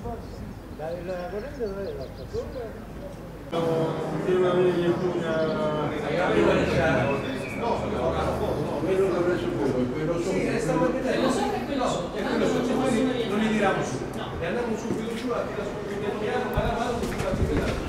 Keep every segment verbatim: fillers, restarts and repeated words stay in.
La, la corrente dove è l'altra? Tiene una una... No, quello che ho preso fuoco, quello so. Sì, stavo vedendo. Lo so che quello so. E quello so, se poi non li tiriamo su. E andiamo subito giù a tirare su piano piano, mano a mano, tutti quanti pedali.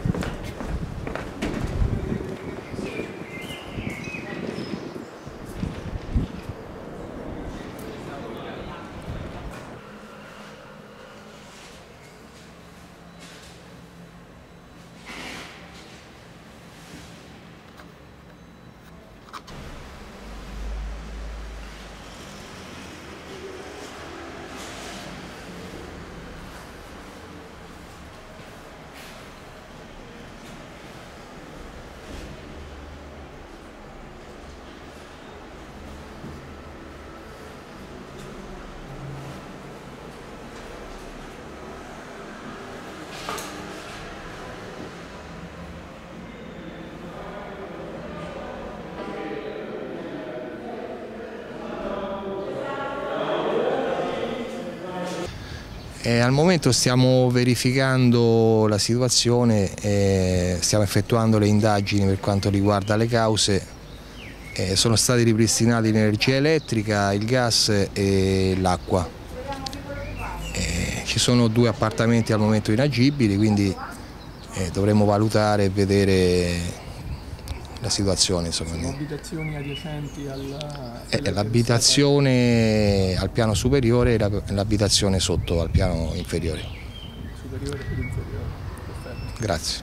Eh, al momento stiamo verificando la situazione, eh, stiamo effettuando le indagini per quanto riguarda le cause. Eh, sono stati ripristinati l'energia elettrica, il gas e l'acqua. Eh, ci sono due appartamenti al momento inagibili, quindi eh, dovremo valutare e vedere la situazione. Sono abitazioni adiacenti alla... Eh, l'abitazione al piano superiore e l'abitazione sotto al piano inferiore. Superiore ed inferiore. Perfetto. Grazie.